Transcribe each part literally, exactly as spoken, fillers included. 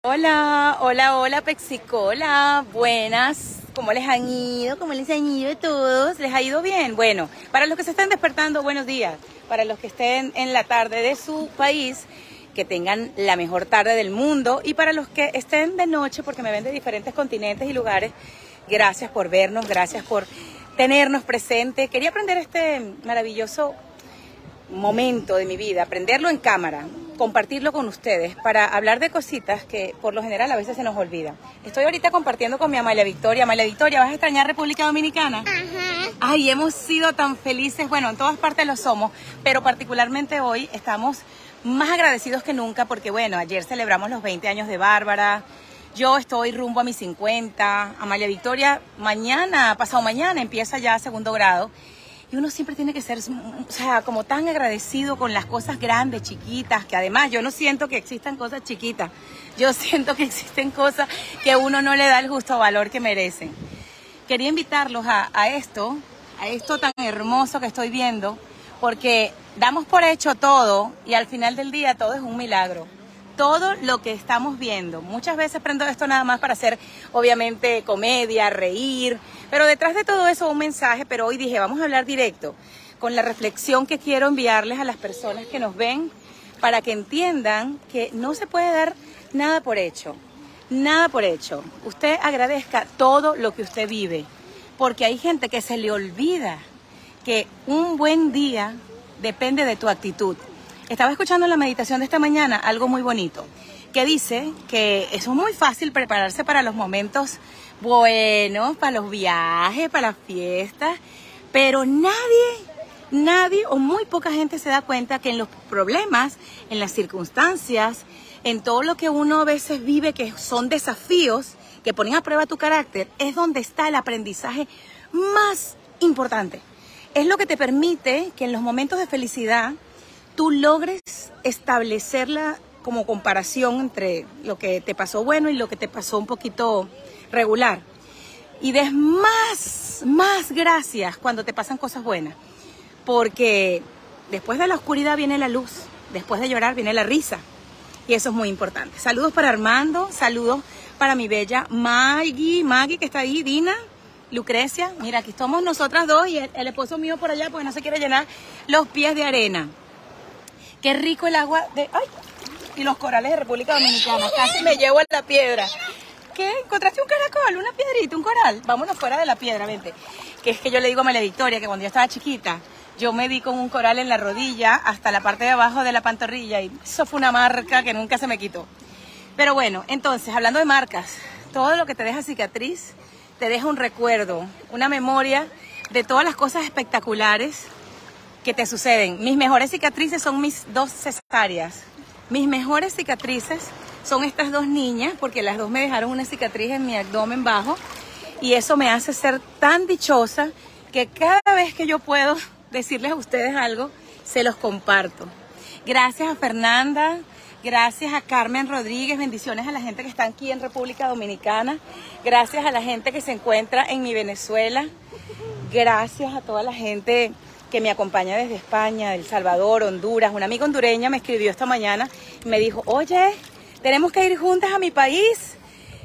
Hola, hola, hola, Pexicola. Buenas. ¿Cómo les han ido? ¿Cómo les han ido a todos? ¿Les ha ido bien? Bueno, para los que se están despertando, buenos días. Para los que estén en la tarde de su país, que tengan la mejor tarde del mundo. Y para los que estén de noche, porque me ven de diferentes continentes y lugares, gracias por vernos, gracias por tenernos presente. Quería aprender este maravilloso momento de mi vida, aprenderlo en cámara, compartirlo con ustedes para hablar de cositas que por lo general a veces se nos olvidan. Estoy ahorita compartiendo con mi Amalia Victoria. Amalia Victoria, ¿vas a extrañar República Dominicana? Ajá. Ay, hemos sido tan felices, bueno, en todas partes lo somos, pero particularmente hoy estamos más agradecidos que nunca porque, bueno, ayer celebramos los veinte años de Bárbara, yo estoy rumbo a mis cincuenta, Amalia Victoria mañana, pasado mañana empieza ya segundo grado. Y uno siempre tiene que ser, o sea, como tan agradecido con las cosas grandes, chiquitas, que además yo no siento que existan cosas chiquitas. Yo siento que existen cosas que uno no le da el justo valor que merecen. Quería invitarlos a, a esto, a esto tan hermoso que estoy viendo, porque damos por hecho todo y al final del día todo es un milagro. Todo lo que estamos viendo. Muchas veces prendo esto nada más para hacer, obviamente, comedia, reír, pero detrás de todo eso un mensaje, pero hoy dije, vamos a hablar directo, con la reflexión que quiero enviarles a las personas que nos ven, para que entiendan que no se puede dar nada por hecho, nada por hecho. Usted agradezca todo lo que usted vive, porque hay gente que se le olvida que un buen día depende de tu actitud. Estaba escuchando en la meditación de esta mañana algo muy bonito, que dice que eso es muy fácil prepararse para los momentos buenos, para los viajes, para las fiestas, pero nadie, nadie o muy poca gente se da cuenta que en los problemas, en las circunstancias, en todo lo que uno a veces vive que son desafíos que ponen a prueba tu carácter, es donde está el aprendizaje más importante. Es lo que te permite que en los momentos de felicidad tú logres establecerla como comparación entre lo que te pasó bueno y lo que te pasó un poquito regular. Y des más, más gracias cuando te pasan cosas buenas. Porque después de la oscuridad viene la luz, después de llorar viene la risa. Y eso es muy importante. Saludos para Armando, saludos para mi bella Maggie, Maggie que está ahí, Dina, Lucrecia. Mira, aquí estamos nosotras dos y el, el esposo mío por allá porque no se quiere llenar los pies de arena. Qué rico el agua de... ¡Ay! Y los corales de República Dominicana. Casi me llevo a la piedra. ¿Qué? ¿Encontraste un caracol? ¿Una piedrita? ¿Un coral? Vámonos fuera de la piedra, vente. Que es que yo le digo a María Victoria que cuando yo estaba chiquita, yo me di con un coral en la rodilla hasta la parte de abajo de la pantorrilla y eso fue una marca que nunca se me quitó. Pero bueno, entonces, hablando de marcas, todo lo que te deja cicatriz, te deja un recuerdo, una memoria de todas las cosas espectaculares que te suceden. Mis mejores cicatrices son mis dos cesáreas. Mis mejores cicatrices son estas dos niñas, porque las dos me dejaron una cicatriz en mi abdomen bajo, y eso me hace ser tan dichosa que cada vez que yo puedo decirles a ustedes algo, se los comparto. Gracias a Fernanda, gracias a Carmen Rodríguez, bendiciones a la gente que está aquí en República Dominicana, gracias a la gente que se encuentra en mi Venezuela, gracias a toda la gente que me acompaña desde España, El Salvador, Honduras. Una amiga hondureña me escribió esta mañana y me dijo, oye, tenemos que ir juntas a mi país.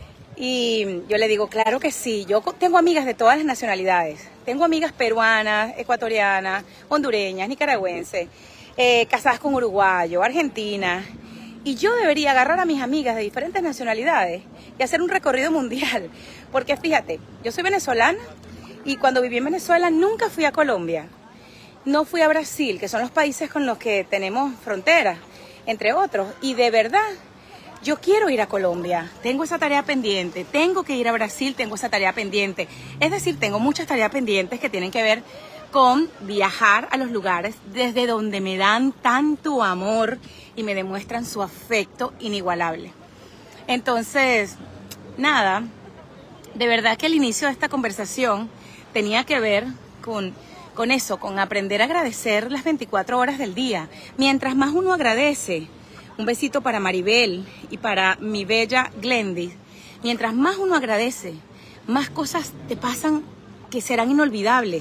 Y yo le digo, claro que sí. Yo tengo amigas de todas las nacionalidades. Tengo amigas peruanas, ecuatorianas, hondureñas, nicaragüenses, eh, casadas con uruguayos, argentinas. Y yo debería agarrar a mis amigas de diferentes nacionalidades y hacer un recorrido mundial. Porque fíjate, yo soy venezolana y cuando viví en Venezuela nunca fui a Colombia. No fui a Brasil, que son los países con los que tenemos fronteras, entre otros. Y de verdad, yo quiero ir a Colombia. Tengo esa tarea pendiente. Tengo que ir a Brasil, tengo esa tarea pendiente. Es decir, tengo muchas tareas pendientes que tienen que ver con viajar a los lugares desde donde me dan tanto amor y me demuestran su afecto inigualable. Entonces, nada, de verdad que el inicio de esta conversación tenía que ver con... con eso, con aprender a agradecer las veinticuatro horas del día. Mientras más uno agradece, un besito para Maribel y para mi bella Glendy, mientras más uno agradece, más cosas te pasan que serán inolvidables.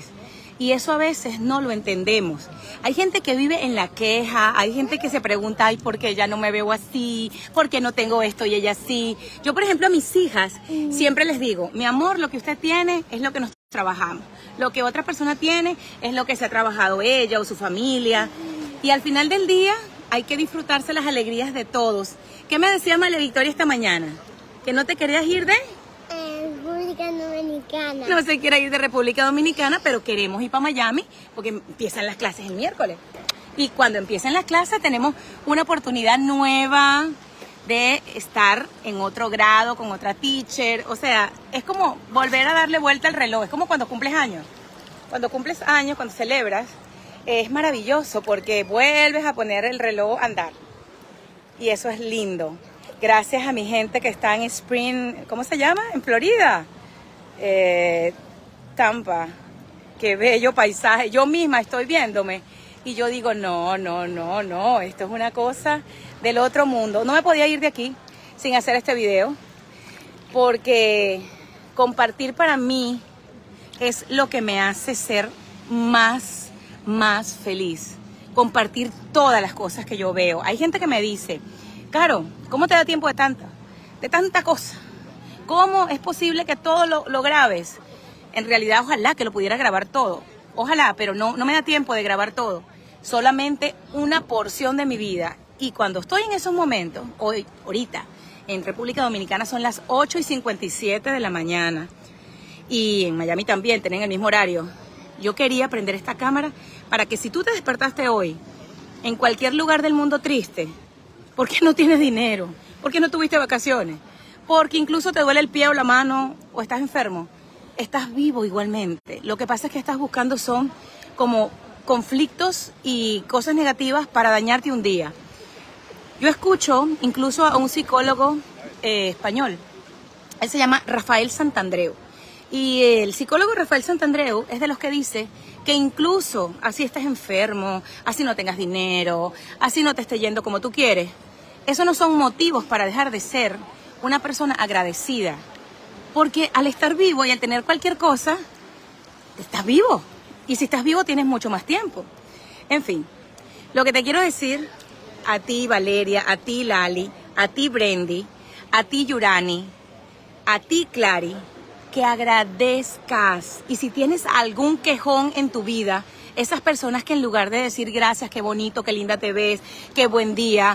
Y eso a veces no lo entendemos. Hay gente que vive en la queja, hay gente que se pregunta, ay, ¿por qué ya no me veo así? ¿Por qué no tengo esto y ella sí? Yo, por ejemplo, a mis hijas siempre les digo, mi amor, lo que usted tiene es lo que nosotros trabajamos. Lo que otra persona tiene es lo que se ha trabajado ella o su familia. Y al final del día hay que disfrutarse las alegrías de todos. ¿Qué me decía María Victoria esta mañana? ¿Que no te querías ir de...? República Dominicana. No se quiere ir de República Dominicana, pero queremos ir para Miami porque empiezan las clases el miércoles. Y cuando empiecen las clases tenemos una oportunidad nueva de estar en otro grado, con otra teacher. O sea, es como volver a darle vuelta al reloj. Es como cuando cumples años. Cuando cumples años, cuando celebras, es maravilloso porque vuelves a poner el reloj a andar. Y eso es lindo. Gracias a mi gente que está en Spring, ¿cómo se llama? En Florida. Eh, Tampa. Qué bello paisaje. Yo misma estoy viéndome y yo digo, no, no, no, no. Esto es una cosa del otro mundo. No me podía ir de aquí sin hacer este video porque compartir para mí es lo que me hace ser más, más feliz. Compartir todas las cosas que yo veo. Hay gente que me dice, Caro, ¿cómo te da tiempo de tanta, de tanta cosa? ¿Cómo es posible que todo lo, lo grabes? En realidad, ojalá que lo pudiera grabar todo. Ojalá, pero no, no me da tiempo de grabar todo. Solamente una porción de mi vida. Y cuando estoy en esos momentos, hoy, ahorita, en República Dominicana son las ocho y cincuenta y siete de la mañana. Y en Miami también, tienen el mismo horario. Yo quería prender esta cámara para que si tú te despertaste hoy, en cualquier lugar del mundo triste, porque no tienes dinero, porque no tuviste vacaciones, porque incluso te duele el pie o la mano o estás enfermo, estás vivo igualmente. Lo que pasa es que estás buscando son como conflictos y cosas negativas para dañarte un día. Yo escucho incluso a un psicólogo eh, español, él se llama Rafael Santandreu, y el psicólogo Rafael Santandreu es de los que dice que incluso así estés enfermo, así no tengas dinero, así no te esté yendo como tú quieres, eso no son motivos para dejar de ser una persona agradecida. Porque al estar vivo y al tener cualquier cosa, estás vivo. Y si estás vivo tienes mucho más tiempo. En fin, lo que te quiero decir a ti Valeria, a ti Lali, a ti Brendy, a ti Yurani, a ti Clary, que agradezcas. Y si tienes algún quejón en tu vida, esas personas que en lugar de decir gracias, qué bonito, qué linda te ves, qué buen día,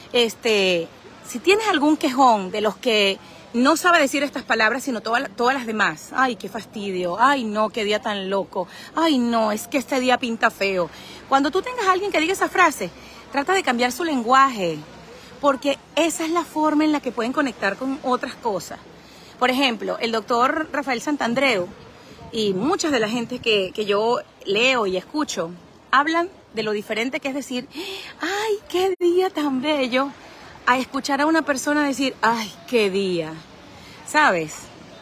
este, si tienes algún quejón de los que no sabe decir estas palabras, sino todas, todas las demás, ay, qué fastidio, ay, no, qué día tan loco, ay, no, es que este día pinta feo. Cuando tú tengas a alguien que diga esa frase, trata de cambiar su lenguaje, porque esa es la forma en la que pueden conectar con otras cosas. Por ejemplo, el doctor Rafael Santandreu y muchas de la gente que, que yo leo y escucho hablan de lo diferente que es decir, ay, qué día tan bello, a escuchar a una persona decir, ay, qué día. ¿Sabes?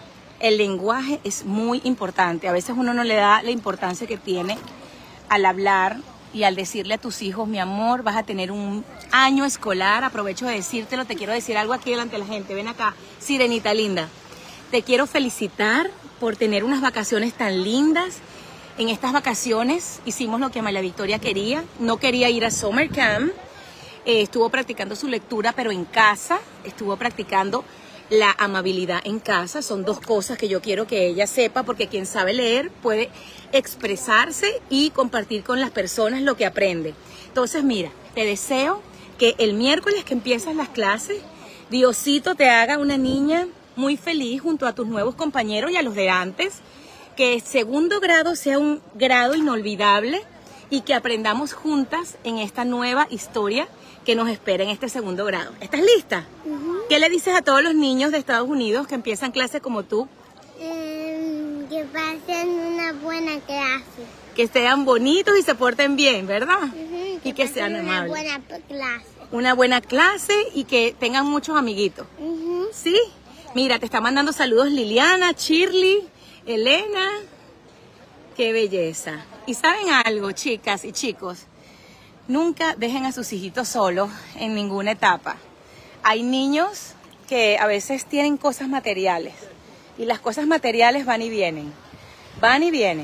El lenguaje es muy importante. A veces uno no le da la importancia que tiene al hablar y al decirle a tus hijos, mi amor, vas a tener un año escolar, aprovecho de decírtelo, te quiero decir algo aquí delante de la gente, ven acá, sirenita linda. Te quiero felicitar por tener unas vacaciones tan lindas. En estas vacaciones hicimos lo que María Victoria quería. No quería ir a Summer Camp. Eh, estuvo practicando su lectura, pero en casa. Estuvo practicando la amabilidad en casa. Son dos cosas que yo quiero que ella sepa, porque quien sabe leer puede expresarse y compartir con las personas lo que aprende. Entonces, mira, te deseo que el miércoles que empiezas las clases, Diosito te haga una niña muy feliz junto a tus nuevos compañeros y a los de antes, que segundo grado sea un grado inolvidable y que aprendamos juntas en esta nueva historia que nos espera en este segundo grado. ¿Estás lista? Uh-huh. ¿Qué le dices a todos los niños de Estados Unidos que empiezan clases como tú? Um, que pasen una buena clase. Que sean bonitos y se porten bien, ¿verdad? Uh-huh, que y que sean amables. Una buena clase. Una buena clase y que tengan muchos amiguitos. Uh-huh. ¿Sí? Mira, te está mandando saludos Liliana, Shirley, Elena. ¡Qué belleza! Y ¿saben algo, chicas y chicos? Nunca dejen a sus hijitos solos en ninguna etapa. Hay niños que a veces tienen cosas materiales y las cosas materiales van y vienen. Van y vienen.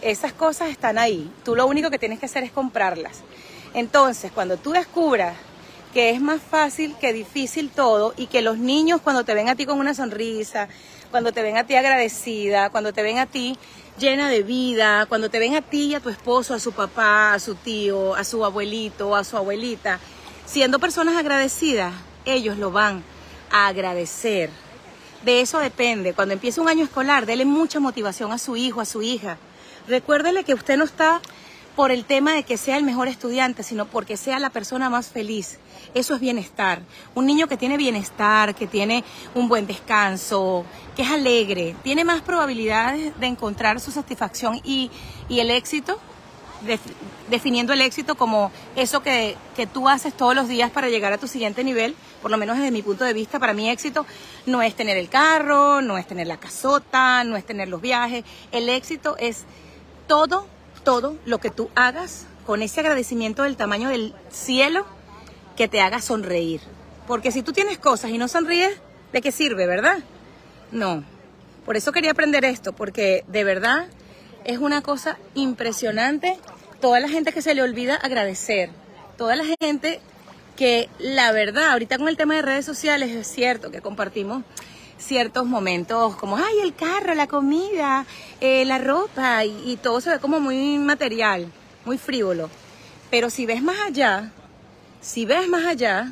Esas cosas están ahí. Tú lo único que tienes que hacer es comprarlas. Entonces, cuando tú descubras que es más fácil que difícil todo y que los niños cuando te ven a ti con una sonrisa, cuando te ven a ti agradecida, cuando te ven a ti llena de vida, cuando te ven a ti y a tu esposo, a su papá, a su tío, a su abuelito, a su abuelita, siendo personas agradecidas, ellos lo van a agradecer. De eso depende. Cuando empiece un año escolar, dele mucha motivación a su hijo, a su hija. Recuérdele que usted no está por el tema de que sea el mejor estudiante, sino porque sea la persona más feliz. Eso es bienestar. Un niño que tiene bienestar, que tiene un buen descanso, que es alegre, tiene más probabilidades de encontrar su satisfacción y, y el éxito, de, definiendo el éxito como eso que, que tú haces todos los días para llegar a tu siguiente nivel. Por lo menos desde mi punto de vista, para mí éxito no es tener el carro, no es tener la casota, no es tener los viajes. El éxito es todo todo lo que tú hagas con ese agradecimiento del tamaño del cielo que te haga sonreír. Porque si tú tienes cosas y no sonríes, ¿de qué sirve, verdad? No. Por eso quería aprender esto, porque de verdad es una cosa impresionante toda la gente que se le olvida agradecer. Toda la gente que, la verdad, ahorita con el tema de redes sociales es cierto que compartimos ciertos momentos como, ay, el carro, la comida, eh, la ropa, y, y todo se ve como muy material, muy frívolo. Pero si ves más allá, si ves más allá,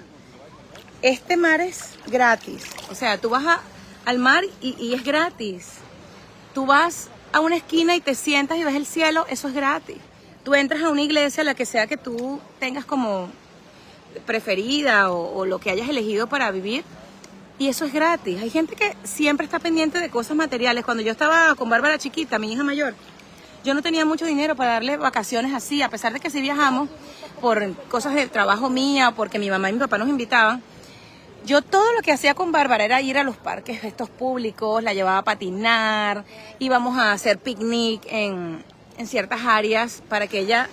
este mar es gratis. O sea, tú vas a, al mar y, y es gratis. Tú vas a una esquina y te sientas y ves el cielo, eso es gratis. Tú entras a una iglesia, la que sea que tú tengas como preferida o, o lo que hayas elegido para vivir, y eso es gratis. Hay gente que siempre está pendiente de cosas materiales. Cuando yo estaba con Bárbara chiquita, mi hija mayor, yo no tenía mucho dinero para darle vacaciones así, a pesar de que sí viajamos por cosas de trabajo mía, porque mi mamá y mi papá nos invitaban. Yo todo lo que hacía con Bárbara era ir a los parques estos públicos, la llevaba a patinar, íbamos a hacer picnic en, en ciertas áreas para que ella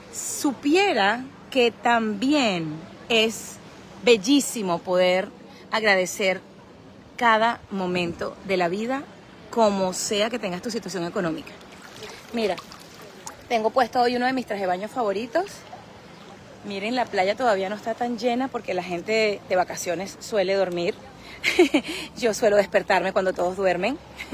supiera que también es bellísimo poder agradecer cada momento de la vida, como sea que tengas tu situación económica. Mira, tengo puesto hoy uno de mis trajes de baño favoritos. Miren, la playa todavía no está tan llena porque la gente de vacaciones suele dormir. Yo suelo despertarme cuando todos duermen.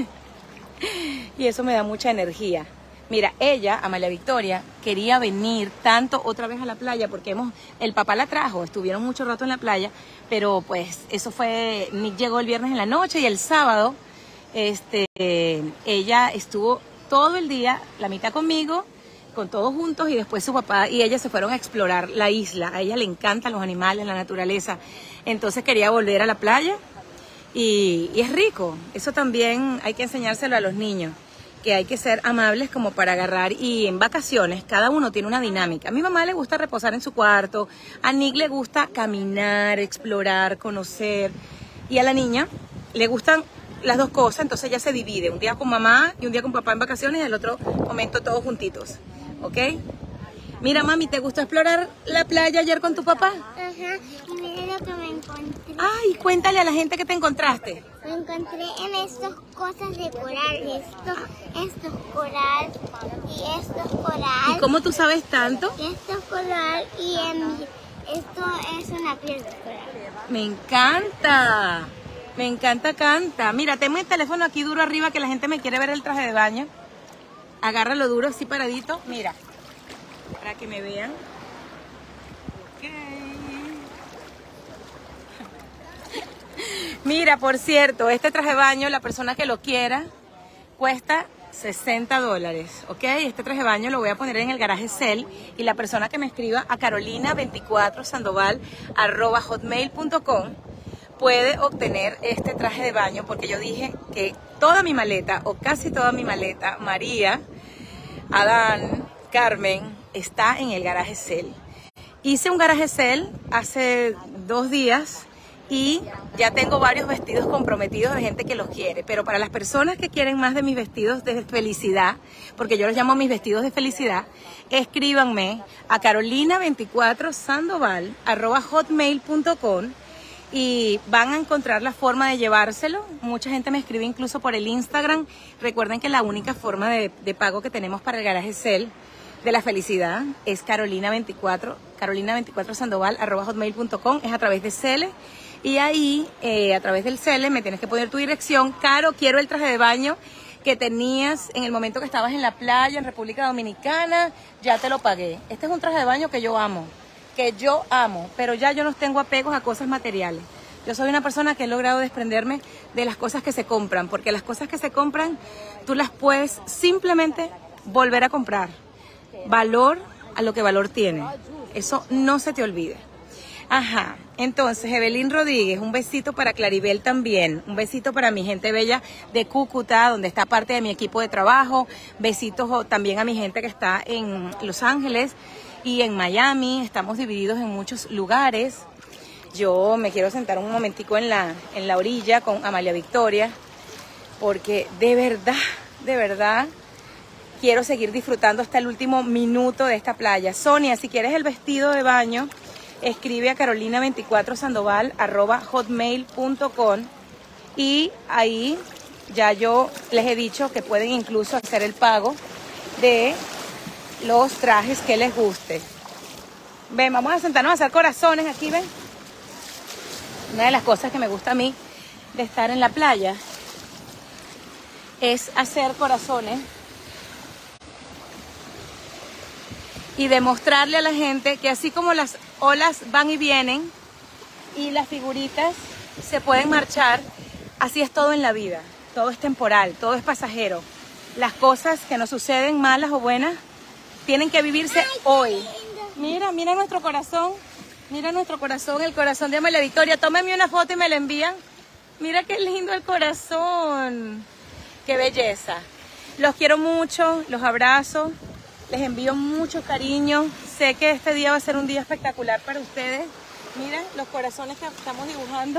Y eso me da mucha energía. Mira, ella, Amalia Victoria, quería venir tanto otra vez a la playa porque hemos, el papá la trajo, estuvieron mucho rato en la playa, pero pues eso fue, Nick llegó el viernes en la noche y el sábado este, ella estuvo todo el día, la mitad conmigo, con todos juntos, y después su papá y ella se fueron a explorar la isla. A ella le encantan los animales, la naturaleza, entonces quería volver a la playa y, y es rico. Eso también hay que enseñárselo a los niños, que hay que ser amables como para agarrar, y en vacaciones cada uno tiene una dinámica. A mi mamá le gusta reposar en su cuarto, a Nick le gusta caminar, explorar, conocer, y a la niña le gustan las dos cosas, entonces ella se divide, un día con mamá y un día con papá en vacaciones, y el otro momento todos juntitos, ¿ok? Mira, mami, ¿te gustó explorar la playa ayer con tu papá? Ajá, y mira lo que me encontré. Ay, cuéntale a la gente que te encontraste. Me encontré en estas cosas de coral, esto, esto es coral, y esto es coral. ¿Y cómo tú sabes tanto? Y esto es coral, y en, esto es una piel de coral. Me encanta, me encanta, canta. Mira, tengo el teléfono aquí duro arriba que la gente me quiere ver el traje de baño. Agárralo duro así paradito, mira, para que me vean. Okay. Mira, por cierto, este traje de baño, la persona que lo quiera, cuesta sesenta dólares, ¿ok? Este traje de baño lo voy a poner en el garaje Cel, y la persona que me escriba a carolina veinticuatro sandoval arroba hotmail punto com puede obtener este traje de baño, porque yo dije que toda mi maleta, o casi toda mi maleta, María, Adán, Carmen, está en el garaje Cel. Hice un garaje Cel hace dos días y ya tengo varios vestidos comprometidos de gente que los quiere, pero para las personas que quieren más de mis vestidos de felicidad, porque yo los llamo mis vestidos de felicidad, escríbanme a carolina veinticuatro sandoval arroba hotmail punto com y van a encontrar la forma de llevárselo. Mucha gente me escribe incluso por el Instagram. Recuerden que la única forma de, de pago que tenemos para el garaje Cel de la felicidad es Carolina veinticuatro, Carolina veinticuatro Sandoval arroba hotmail punto com, es a través de Cele. Y ahí, eh, a través del Cele, me tienes que poner tu dirección. Caro, quiero el traje de baño que tenías en el momento que estabas en la playa en República Dominicana, ya te lo pagué. Este es un traje de baño que yo amo, que yo amo, pero ya yo no tengo apegos a cosas materiales. Yo soy una persona que he logrado desprenderme de las cosas que se compran, porque las cosas que se compran, tú las puedes simplemente volver a comprar. Valor a lo que valor tiene. Eso no se te olvide. Ajá, entonces Evelyn Rodríguez, un besito para Claribel también, un besito para mi gente bella de Cúcuta, donde está parte de mi equipo de trabajo, besitos también a mi gente que está en Los Ángeles y en Miami, estamos divididos en muchos lugares. Yo me quiero sentar un momentico en la, en la orilla con Amalia Victoria, porque de verdad, de verdad, quiero seguir disfrutando hasta el último minuto de esta playa. Sonia, si quieres el vestido de baño, escribe a carolina veinticuatro sandoval arroba hotmail punto com y ahí ya yo les he dicho que pueden incluso hacer el pago de los trajes que les guste. Ven, vamos a sentarnos a hacer corazones aquí, ven. Una de las cosas que me gusta a mí de estar en la playa es hacer corazones y demostrarle a la gente que así como las olas van y vienen y las figuritas se pueden marchar, así es todo en la vida. Todo es temporal, todo es pasajero. Las cosas que nos suceden, malas o buenas, tienen que vivirse hoy. Mira, mira nuestro corazón, mira nuestro corazón, el corazón de Amalia Victoria. Tómenme una foto y me la envían. Mira qué lindo el corazón. Qué belleza. Los quiero mucho, los abrazo. Les envío mucho cariño. Sé que este día va a ser un día espectacular para ustedes. Miren los corazones que estamos dibujando.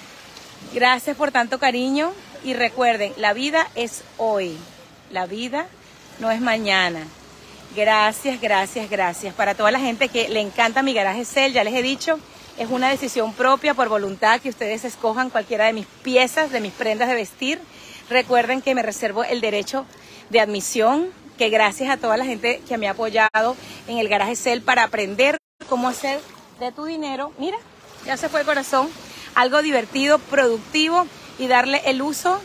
Gracias por tanto cariño. Y recuerden, la vida es hoy. La vida no es mañana. Gracias, gracias, gracias. Para toda la gente que le encanta mi garaje Cel, ya les he dicho, es una decisión propia, por voluntad, que ustedes escojan cualquiera de mis piezas, de mis prendas de vestir. Recuerden que me reservo el derecho de admisión, que gracias a toda la gente que me ha apoyado en el garaje Cel para aprender cómo hacer de tu dinero, mira, ya se fue el corazón, algo divertido, productivo y darle el uso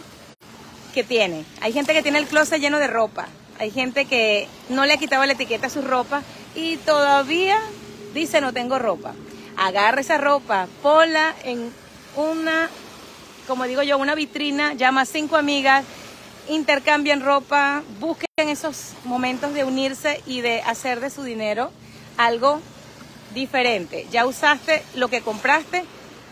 que tiene. Hay gente que tiene el closet lleno de ropa, hay gente que no le ha quitado la etiqueta a su ropa y todavía dice no tengo ropa. Agarra esa ropa, ponla en una, como digo yo, una vitrina, llama a cinco amigas, intercambien ropa, busquen esos momentos de unirse y de hacer de su dinero algo diferente. Ya usaste lo que compraste,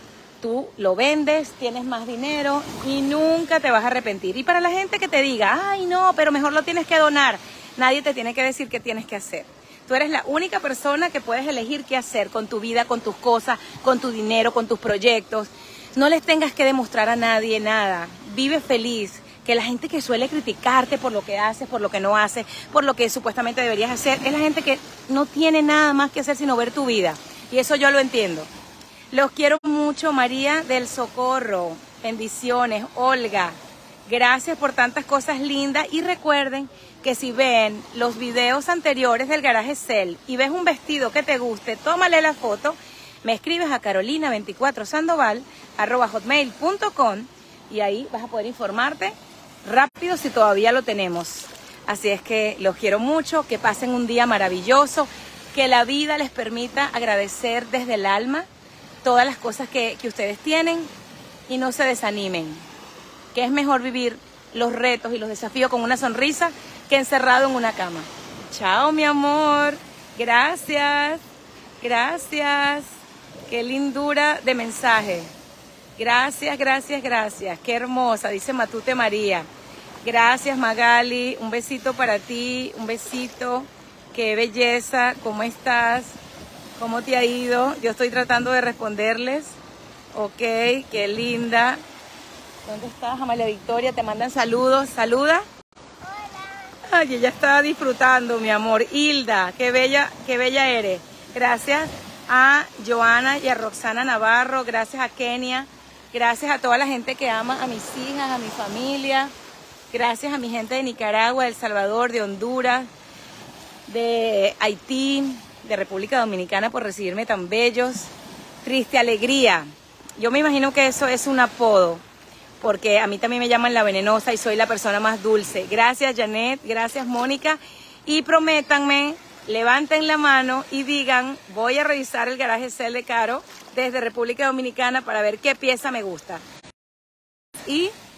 tú lo vendes, tienes más dinero y nunca te vas a arrepentir. Y para la gente que te diga, ay no, pero mejor lo tienes que donar, nadie te tiene que decir qué tienes que hacer. Tú eres la única persona que puedes elegir qué hacer con tu vida, con tus cosas, con tu dinero, con tus proyectos. No les tengas que demostrar a nadie nada. Vive feliz. Que la gente que suele criticarte por lo que haces, por lo que no haces, por lo que supuestamente deberías hacer, es la gente que no tiene nada más que hacer sino ver tu vida. Y eso yo lo entiendo. Los quiero mucho, María del Socorro. Bendiciones, Olga. Gracias por tantas cosas lindas. Y recuerden que si ven los videos anteriores del garaje Cel y ves un vestido que te guste, tómale la foto, me escribes a carolina veinticuatro sandoval arroba hotmail punto com y ahí vas a poder informarte rápido si todavía lo tenemos. Así es que los quiero mucho, que pasen un día maravilloso, que la vida les permita agradecer desde el alma todas las cosas que, que ustedes tienen y no se desanimen, que es mejor vivir los retos y los desafíos con una sonrisa que encerrado en una cama. Chao, mi amor. Gracias. Gracias. Qué lindura de mensaje. Gracias, gracias, gracias. Qué hermosa, dice Matute María. Gracias, Magali. Un besito para ti, un besito. Qué belleza. ¿Cómo estás? ¿Cómo te ha ido? Yo estoy tratando de responderles. Ok, qué linda. ¿Dónde estás, Amalia Victoria? Te mandan saludos. ¿Saluda? Hola. Ay, ella está disfrutando, mi amor. Hilda, qué bella, qué bella eres. Gracias a Joana y a Roxana Navarro, gracias a Kenia, gracias a toda la gente que ama a mis hijas, a mi familia, gracias a mi gente de Nicaragua, de El Salvador, de Honduras, de Haití, de República Dominicana por recibirme tan bellos. Triste Alegría, yo me imagino que eso es un apodo, porque a mí también me llaman La Venenosa y soy la persona más dulce. Gracias Janet, gracias Mónica, y prométanme, levanten la mano y digan, voy a revisar el garaje Cel de Caro desde República Dominicana para ver qué pieza me gusta. Y